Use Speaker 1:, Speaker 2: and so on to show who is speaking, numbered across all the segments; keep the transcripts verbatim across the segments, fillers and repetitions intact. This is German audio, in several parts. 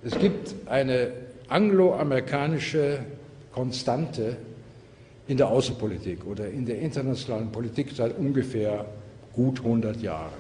Speaker 1: Es gibt eine angloamerikanische Konstante in der Außenpolitik oder in der internationalen Politik seit ungefähr gut hundert Jahren.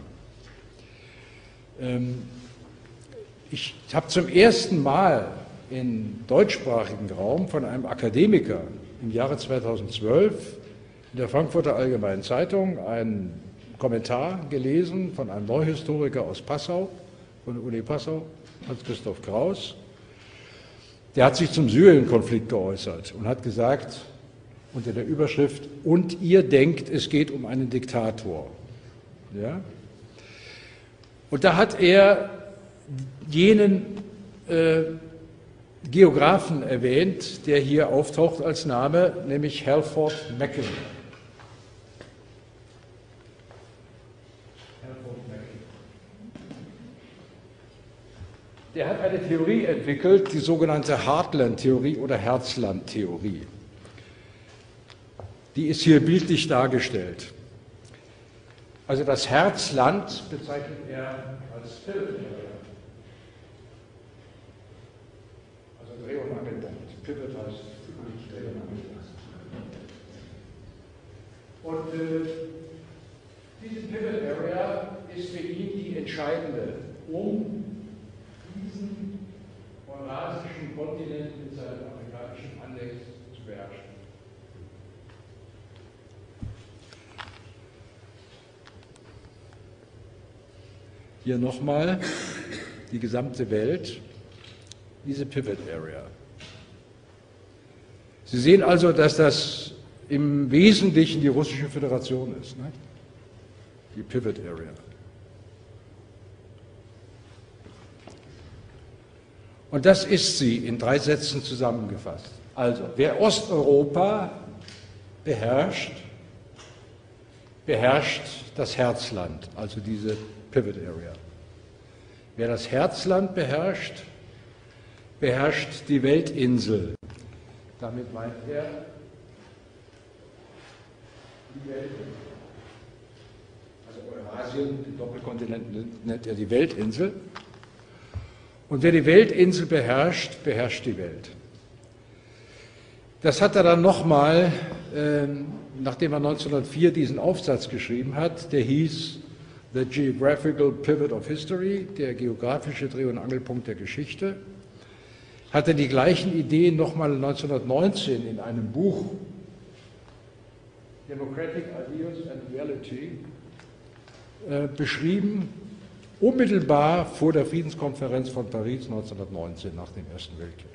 Speaker 1: Ich habe zum ersten Mal im deutschsprachigen Raum von einem Akademiker im Jahre zweitausendzwölf in der Frankfurter Allgemeinen Zeitung einen Kommentar gelesen von einem Neuhistoriker aus Passau, von der Uni Passau, Hans-Christoph Kraus. Der hat sich zum Syrien-Konflikt geäußert und hat gesagt, unter der Überschrift, und ihr denkt, es geht um einen Diktator. Ja? Und da hat er jenen äh, Geographen erwähnt, der hier auftaucht als Name, nämlich Halford Mackenzie. Der hat eine Theorie entwickelt, die sogenannte Heartland-Theorie oder Herzland-Theorie. Die ist hier bildlich dargestellt. Also das Herzland bezeichnet er als Spirit Area. Also Dreh- und Angelpunkt. Pivot heißt Dreh- und Angelpunkt. Und äh, diese Pivot Area ist für ihn die entscheidende, um diesen eurasischen Kontinent mit seinem afrikanischen Annex zu beherrschen. Hier nochmal die gesamte Welt, diese Pivot Area. Sie sehen also, dass das im Wesentlichen die Russische Föderation ist, ne? Die Pivot Area. Und das ist sie in drei Sätzen zusammengefasst. Also, wer Osteuropa beherrscht, beherrscht das Herzland, also diese Pivot Area. Wer das Herzland beherrscht, beherrscht die Weltinsel. Damit meint er die Weltinsel. Also Eurasien, den Doppelkontinent nennt er die Weltinsel. Und wer die Weltinsel beherrscht, beherrscht die Welt. Das hat er dann nochmal, äh, nachdem er neunzehnhundertvier diesen Aufsatz geschrieben hat, der hieß The Geographical Pivot of History, der geografische Dreh- und Angelpunkt der Geschichte, hat er die gleichen Ideen nochmal neunzehnhundertneunzehn in einem Buch Democratic Ideas and Reality äh, beschrieben, unmittelbar vor der Friedenskonferenz von Paris neunzehnhundertneunzehn, nach dem Ersten Weltkrieg.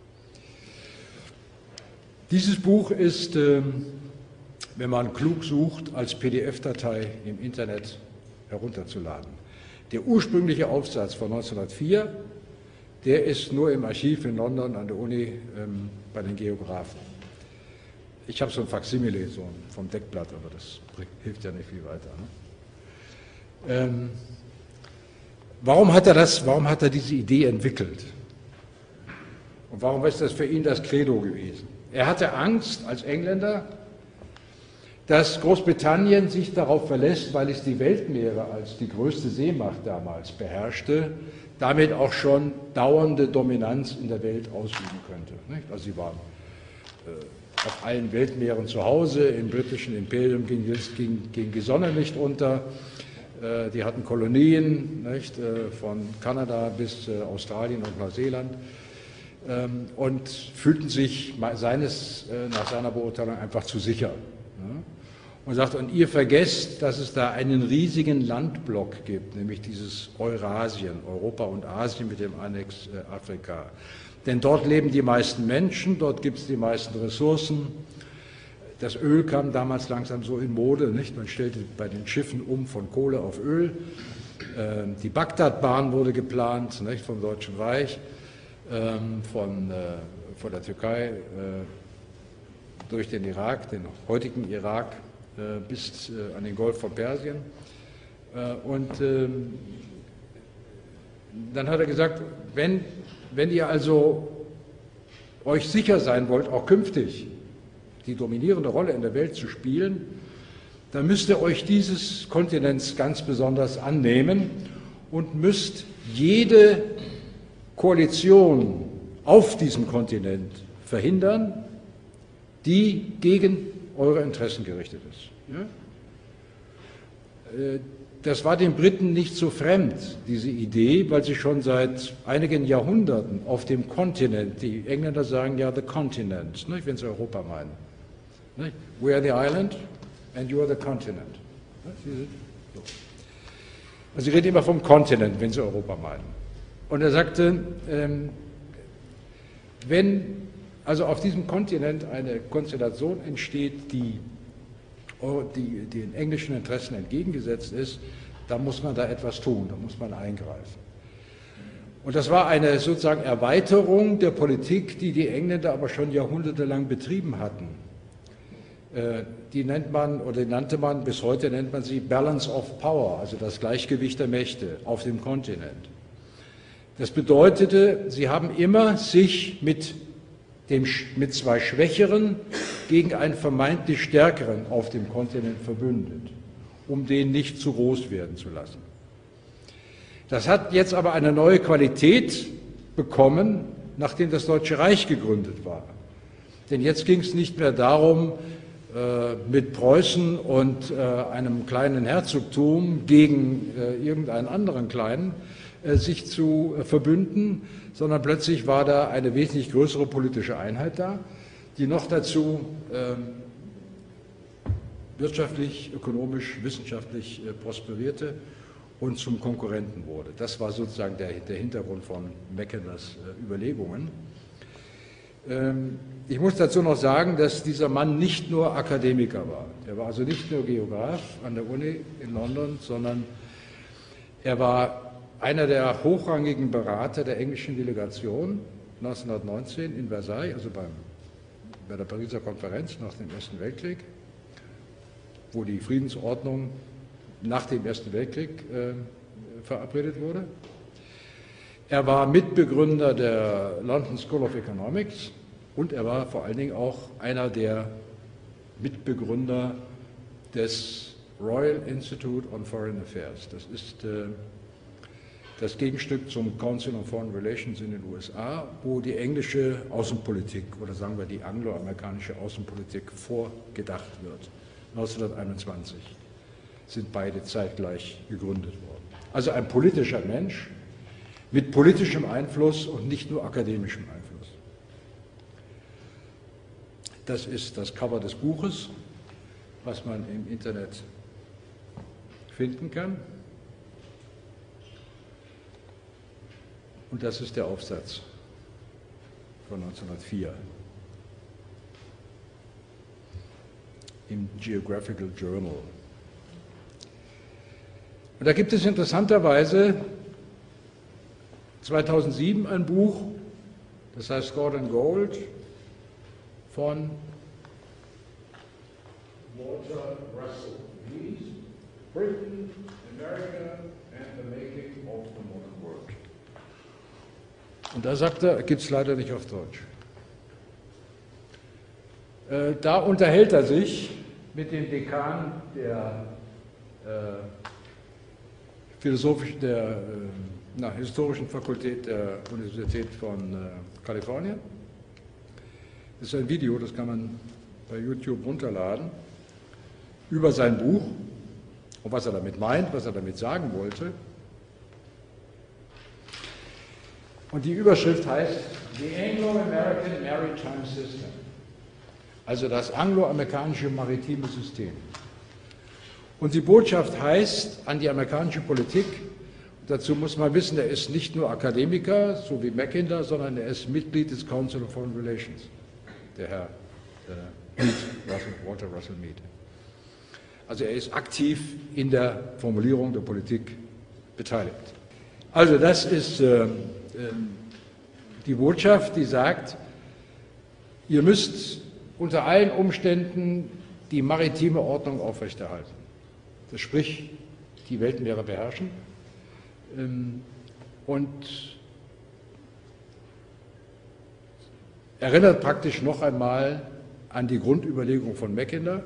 Speaker 1: Dieses Buch ist, äh, wenn man klug sucht, als P D F-Datei im Internet herunterzuladen. Der ursprüngliche Aufsatz von neunzehnhundertvier, der ist nur im Archiv in London an der Uni ähm, bei den Geographen. Ich habe so ein Faksimile so vom Deckblatt, aber das hilft ja nicht viel weiter. Ne? Ähm, warum hat er das, warum hat er diese Idee entwickelt? Und warum ist das für ihn das Credo gewesen? Er hatte Angst als Engländer, dass Großbritannien sich darauf verlässt, weil es die Weltmeere als die größte Seemacht damals beherrschte, damit auch schon dauernde Dominanz in der Welt ausüben könnte. Nicht? Also sie waren äh, auf allen Weltmeeren zu Hause, im britischen Imperium ging, ging, ging die Sonne nicht unter, äh, die hatten Kolonien, nicht? Äh, von Kanada bis äh, Australien und Neuseeland. Ähm, und fühlten sich seines, äh, nach seiner Beurteilung einfach zu sicher. Ja? Und sagt, und ihr vergesst, dass es da einen riesigen Landblock gibt, nämlich dieses Eurasien, Europa und Asien mit dem Annex äh, Afrika. Denn dort leben die meisten Menschen, dort gibt es die meisten Ressourcen. Das Öl kam damals langsam so in Mode, nicht? Man stellte bei den Schiffen um von Kohle auf Öl. Äh, die Bagdadbahn wurde geplant, nicht? Vom Deutschen Reich. Von, von der Türkei durch den Irak, den heutigen Irak, bis an den Golf von Persien. Und dann hat er gesagt, wenn, wenn ihr also euch sicher sein wollt, auch künftig die dominierende Rolle in der Welt zu spielen, dann müsst ihr euch dieses Kontinents ganz besonders annehmen und müsst jede Koalition auf diesem Kontinent verhindern, die gegen eure Interessen gerichtet ist. Ja? Das war den Briten nicht so fremd, diese Idee, weil sie schon seit einigen Jahrhunderten auf dem Kontinent, die Engländer sagen ja the continent, nicht, wenn sie Europa meinen. Nicht? We are the island and you are the continent. Also sie reden immer vom Kontinent, wenn sie Europa meinen. Und er sagte, ähm, wenn also auf diesem Kontinent eine Konstellation entsteht, die Die, die den englischen Interessen entgegengesetzt ist, da muss man da etwas tun, da muss man eingreifen. Und das war eine sozusagen Erweiterung der Politik, die die Engländer aber schon jahrhundertelang betrieben hatten. Die nennt man, oder die nannte man, bis heute nennt man sie Balance of Power, also das Gleichgewicht der Mächte auf dem Kontinent. Das bedeutete, sie haben immer sich mit Dem, mit zwei Schwächeren gegen einen vermeintlich Stärkeren auf dem Kontinent verbündet, um den nicht zu groß werden zu lassen. Das hat jetzt aber eine neue Qualität bekommen, nachdem das Deutsche Reich gegründet war. Denn jetzt ging es nicht mehr darum, äh, mit Preußen und äh, einem kleinen Herzogtum gegen äh, irgendeinen anderen kleinen äh, sich zu äh, verbünden, sondern plötzlich war da eine wesentlich größere politische Einheit da, die noch dazu äh, wirtschaftlich, ökonomisch, wissenschaftlich äh, prosperierte und zum Konkurrenten wurde. Das war sozusagen der, der Hintergrund von Mackenders äh, Überlegungen. Ähm, ich muss dazu noch sagen, dass dieser Mann nicht nur Akademiker war. Er war also nicht nur Geograf an der Uni in London, sondern er war einer der hochrangigen Berater der englischen Delegation neunzehnhundertneunzehn in Versailles, also beim, bei der Pariser Konferenz nach dem Ersten Weltkrieg, wo die Friedensordnung nach dem Ersten Weltkrieg äh, verabredet wurde. Er war Mitbegründer der London School of Economics und er war vor allen Dingen auch einer der Mitbegründer des Royal Institute on Foreign Affairs. Das ist äh, das Gegenstück zum Council on Foreign Relations in den U S A, wo die englische Außenpolitik oder sagen wir die angloamerikanische Außenpolitik vorgedacht wird. neunzehnhunderteinundzwanzig sind beide zeitgleich gegründet worden. Also ein politischer Mensch mit politischem Einfluss und nicht nur akademischem Einfluss. Das ist das Cover des Buches, was man im Internet finden kann. Und das ist der Aufsatz von neunzehnhundertvier im Geographical Journal. Und da gibt es interessanterweise zweitausendsieben ein Buch, das heißt Gordon Gold von Walter Russell Mead, Britain, America and the Making of the Modern World. Und da sagt er, gibt es leider nicht auf Deutsch. Äh, da unterhält er sich mit dem Dekan der äh, philosophischen, der äh, na, historischen Fakultät der Universität von äh, Kalifornien. Das ist ein Video, das kann man bei YouTube runterladen, über sein Buch und was er damit meint, was er damit sagen wollte. Und die Überschrift heißt The Anglo-American Maritime System, also das angloamerikanische maritime System. Und die Botschaft heißt an die amerikanische Politik, dazu muss man wissen, er ist nicht nur Akademiker, so wie Mackinder, sondern er ist Mitglied des Council of Foreign Relations, der Herr äh, Mead, Russell, Walter Russell Mead. Also er ist aktiv in der Formulierung der Politik beteiligt. Also das ist äh, die Botschaft, die sagt, ihr müsst unter allen Umständen die maritime Ordnung aufrechterhalten. Das sprich, die Weltmeere beherrschen. Und erinnert praktisch noch einmal an die Grundüberlegung von Mackinder,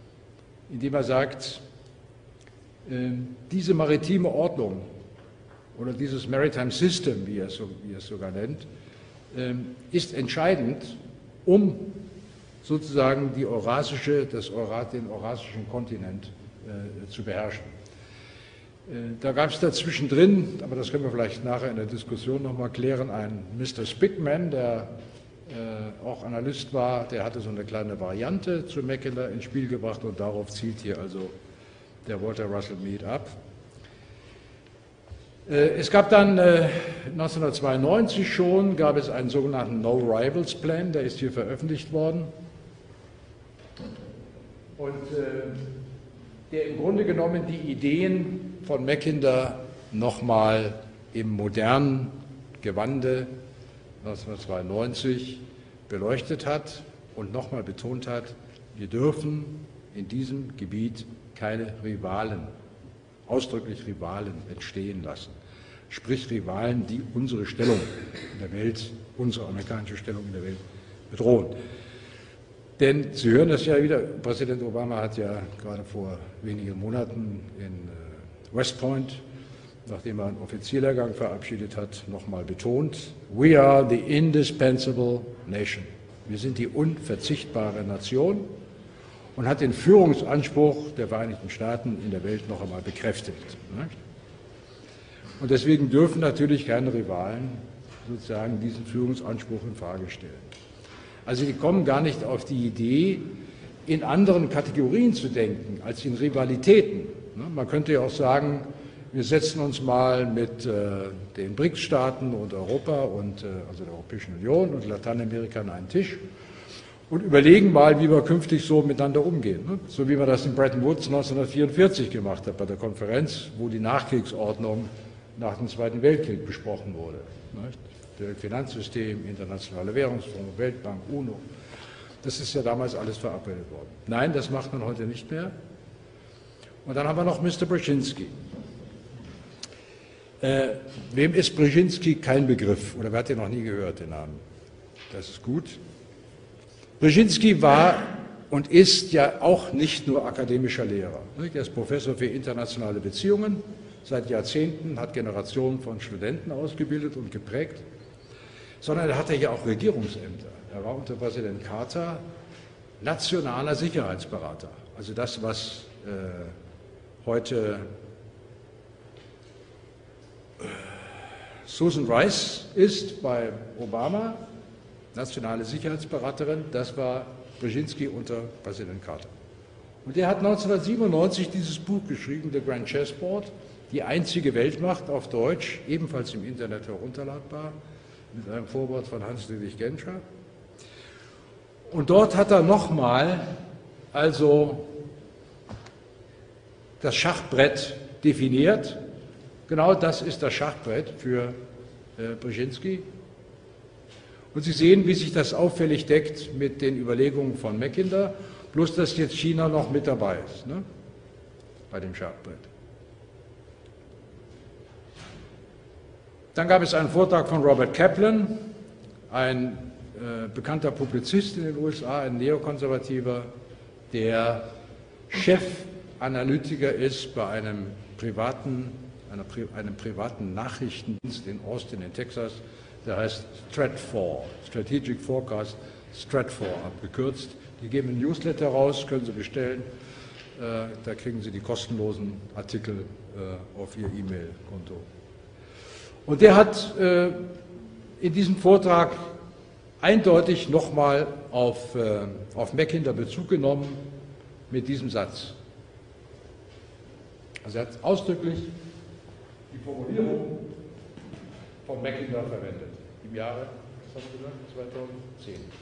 Speaker 1: indem er sagt, diese maritime Ordnung oder dieses Maritime System, wie er es, so, wie er es sogar nennt, ist entscheidend, um sozusagen die eurasische, das Eurat, den eurasischen Kontinent äh, zu beherrschen. Äh, da gab es dazwischen drin, aber das können wir vielleicht nachher in der Diskussion nochmal klären, einen Mister Spickman, der äh, auch Analyst war, der hatte so eine kleine Variante zu Mackinder ins Spiel gebracht und darauf zielt hier also der Walter Russell Mead ab. Es gab dann neunzehnhundertzweiundneunzig schon, gab es einen sogenannten No Rivals Plan, der ist hier veröffentlicht worden. Und äh, der im Grunde genommen die Ideen von Mackinder nochmal im modernen Gewande neunzehnhundertzweiundneunzig beleuchtet hat und nochmal betont hat, wir dürfen in diesem Gebiet keine Rivalen, ausdrücklich Rivalen entstehen lassen. Sprich Rivalen, die unsere Stellung in der Welt, unsere amerikanische Stellung in der Welt bedrohen. Denn Sie hören das ja wieder, Präsident Obama hat ja gerade vor wenigen Monaten in West Point, nachdem er einen Offizierlehrgang verabschiedet hat, nochmal betont, we are the indispensable nation. Wir sind die unverzichtbare Nation und hat den Führungsanspruch der Vereinigten Staaten in der Welt noch einmal bekräftigt. Und deswegen dürfen natürlich keine Rivalen sozusagen diesen Führungsanspruch in Frage stellen. Also die kommen gar nicht auf die Idee, in anderen Kategorien zu denken als in Rivalitäten. Man könnte ja auch sagen, wir setzen uns mal mit äh, den B R I C S-Staaten und Europa und äh, also der Europäischen Union und Lateinamerika an einen Tisch und überlegen mal, wie wir künftig so miteinander umgehen. Ne? So wie man das in Bretton Woods neunzehnhundertvierundvierzig gemacht hat, bei der Konferenz, wo die Nachkriegsordnung nach dem Zweiten Weltkrieg besprochen wurde. Nicht? Weltfinanzsystem, Internationale Währungsfonds, Weltbank, UNO. Das ist ja damals alles verabredet worden. Nein, das macht man heute nicht mehr. Und dann haben wir noch Mister Brzezinski. Äh, wem ist Brzezinski kein Begriff? Oder wer hat den noch nie gehört, den Namen? Das ist gut. Brzezinski war und ist ja auch nicht nur akademischer Lehrer. Er ist Professor für internationale Beziehungen. Seit Jahrzehnten hat Generationen von Studenten ausgebildet und geprägt. Sondern er hatte ja auch Regierungsämter. Er war unter Präsident Carter nationaler Sicherheitsberater. Also das, was äh, heute Susan Rice ist bei Obama, nationale Sicherheitsberaterin, das war Brzezinski unter Präsident Carter. Und er hat neunzehnhundertsiebenundneunzig dieses Buch geschrieben, The Grand Chessboard, die einzige Weltmacht auf Deutsch, ebenfalls im Internet herunterladbar, mit einem Vorwort von Hans-Dietrich Genscher. Und dort hat er nochmal also das Schachbrett definiert. Genau das ist das Schachbrett für äh, Brzezinski. Und Sie sehen, wie sich das auffällig deckt mit den Überlegungen von Mackinder, bloß dass jetzt China noch mit dabei ist, ne, bei dem Schachbrett. Dann gab es einen Vortrag von Robert Kaplan, ein äh, bekannter Publizist in den U S A, ein Neokonservativer, der Chefanalytiker ist bei einem privaten, einer, einem privaten Nachrichtendienst in Austin in Texas, der heißt Stratfor, Strategic Forecast, Stratfor abgekürzt. Die geben ein Newsletter raus, können Sie bestellen, äh, da kriegen Sie die kostenlosen Artikel äh, auf Ihr E-Mail-Konto. Und der hat äh, in diesem Vortrag eindeutig nochmal auf, äh, auf Mackinder Bezug genommen mit diesem Satz. Also er hat ausdrücklich die Formulierung von Mackinder verwendet, im Jahre, was haben wir gesagt, zweitausendzehn.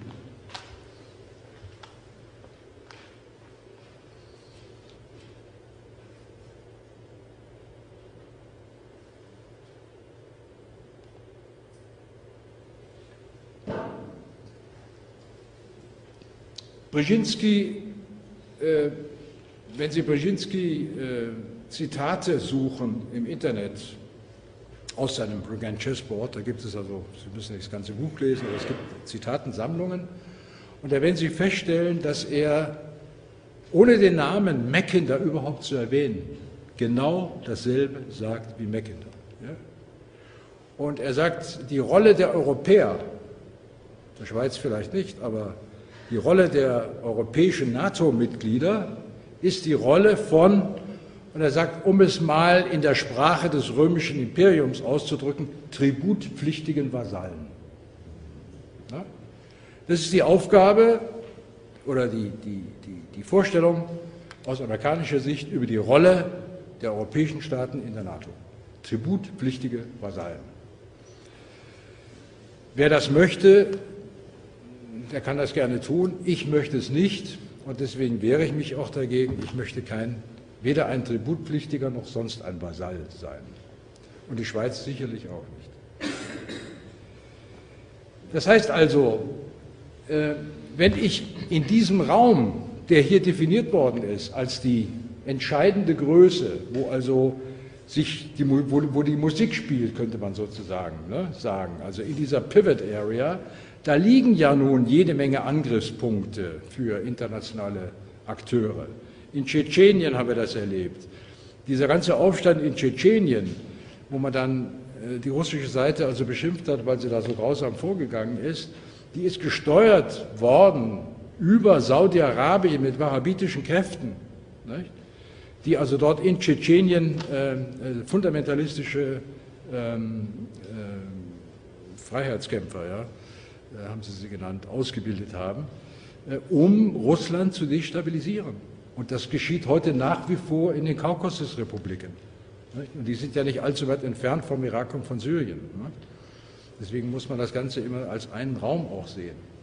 Speaker 1: Brzezinski, äh, wenn Sie Brzezinski äh, Zitate suchen im Internet aus seinem Grand Chessboard, da gibt es also, Sie müssen nicht das ganze Buch lesen, aber es gibt Zitatensammlungen, und da werden Sie feststellen, dass er, ohne den Namen Mackinder überhaupt zu erwähnen, genau dasselbe sagt wie Mackinder. Ja? Und er sagt, die Rolle der Europäer, der Schweiz vielleicht nicht, aber die Rolle der europäischen NATO-Mitglieder ist die Rolle von, und er sagt, um es mal in der Sprache des römischen Imperiums auszudrücken, tributpflichtigen Vasallen. Ja? Das ist die Aufgabe oder die, die, die, die Vorstellung aus amerikanischer Sicht über die Rolle der europäischen Staaten in der NATO. Tributpflichtige Vasallen. Wer das möchte, der kann das gerne tun. Ich möchte es nicht und deswegen wehre ich mich auch dagegen. Ich möchte kein, weder ein Tributpflichtiger noch sonst ein Vasall sein. Und die Schweiz sicherlich auch nicht. Das heißt also, äh, wenn ich in diesem Raum, der hier definiert worden ist, als die entscheidende Größe, wo also sich die, wo, wo die Musik spielt, könnte man sozusagen ne, sagen, also in dieser Pivot Area, da liegen ja nun jede Menge Angriffspunkte für internationale Akteure. In Tschetschenien haben wir das erlebt. Dieser ganze Aufstand in Tschetschenien, wo man dann äh, die russische Seite also beschimpft hat, weil sie da so grausam vorgegangen ist, die ist gesteuert worden über Saudi-Arabien mit wahhabitischen Kräften, nicht? Die also dort in Tschetschenien äh, fundamentalistische ähm, äh, Freiheitskämpfer, ja, äh, haben sie sie genannt, ausgebildet haben, äh, um Russland zu destabilisieren. Und das geschieht heute nach wie vor in den Kaukasusrepubliken. Nicht? Und die sind ja nicht allzu weit entfernt vom Irak und von Syrien. Nicht? Deswegen muss man das Ganze immer als einen Raum auch sehen.